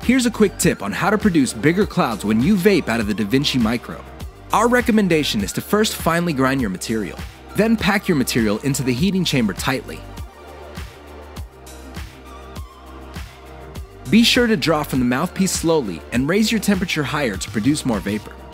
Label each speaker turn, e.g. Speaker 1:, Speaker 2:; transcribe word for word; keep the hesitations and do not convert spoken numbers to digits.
Speaker 1: Here's a quick tip on how to produce bigger clouds when you vape out of the DAVINCI MIQRO. Our recommendation is to first finely grind your material, then pack your material into the heating chamber tightly. Be sure to draw from the mouthpiece slowly and raise your temperature higher to produce more vapor.